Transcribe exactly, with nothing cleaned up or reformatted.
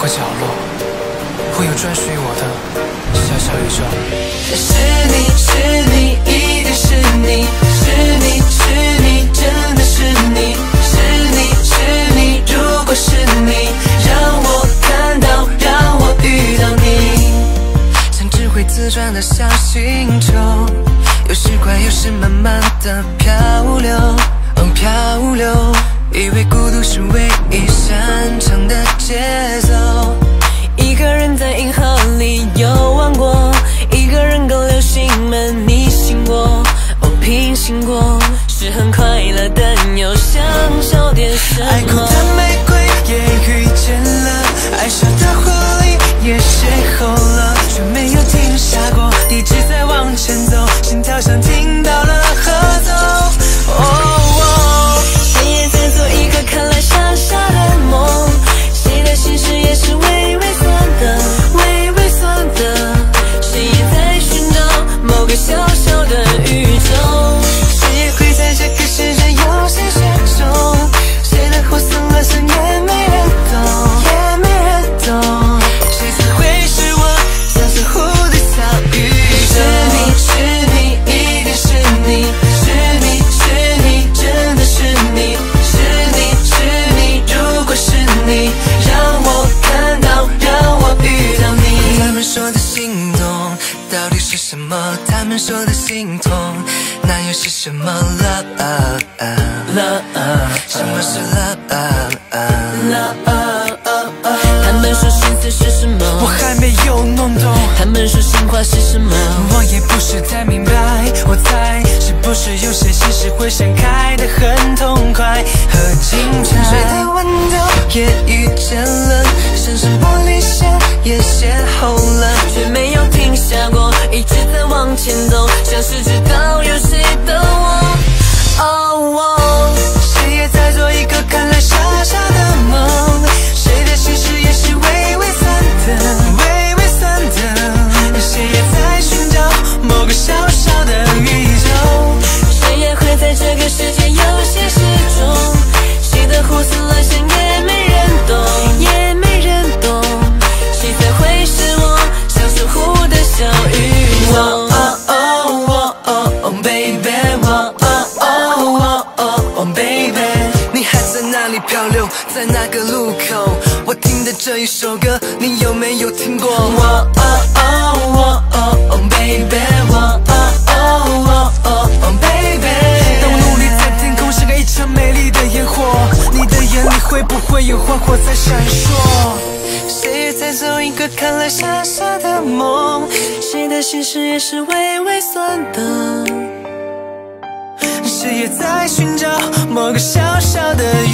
个角落，会有专属于我的小小宇宙。 是你是你一定是你，是你是你真的是你，是你是你，如果是你，让我看到，让我遇到你，像只会自转的小星球，有时快有时慢慢的漂流，哦漂流，以为孤独是唯一擅长的节奏，一个人在银河里游玩过，一个人跟流星们逆行过，哦平行过，是很快乐但又想少点什么。爱哭的玫瑰也遇见了，爱笑的狐狸也邂逅了，却没有停下过，一直在往前走，心跳像听到了合奏。哦哦，谁也在做一个看来傻傻的梦，谁的心事也是微微酸的，微微酸的，谁也在寻找某个小小的宇宙，谁也会在这个世界有些雪中，谁的苦涩了声也没人懂，也没人懂，谁才会是我像是蝴蝶小宇宙。是你是你一定是你，是你是你真的是你，是你是你，如果是你，让我看到，让我遇到你。他们说的心动到底是什么？他们说的心痛那又是什么 ？Love love， 什么是 love love？ 他们说心思是什么？我还没有弄懂。他们说心话是什么？我也不是太明白。我猜是不是有些心事会散开的很痛快和精彩？水的温度也遇见了，深深玻璃线也邂逅了，却没有停下过，一直在往前走，像是知道有谁等我。哦哦，谁也在做一个看来傻傻的梦，谁的心事也是微微酸的，微微酸的，谁也在寻找某个小小的宇宙，谁也会在这个世界有些失重，谁的胡思乱想也没人懂，也没人懂，谁才会是我像守护的小宇宙。哦哦哦哦哦 baby， 哦哦哦哦哦 baby， 你还在哪里漂流，在哪个路口？我听的这一首歌，你有没有听过？哦哦哦哦哦 baby， 哦哦哦哦哦 baby， 当我努力在天空像个一场美丽的烟火，你的眼里会不会有花火在闪烁？谁也在做一个看来傻傻的梦，谁的心事也是微微酸的，谁也在寻找某个小小的